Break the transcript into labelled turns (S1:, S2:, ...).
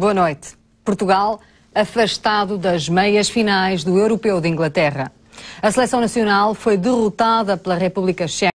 S1: Boa noite. Portugal afastado das meias finais do Europeu de Inglaterra. A seleção nacional foi derrotada pela República Checa.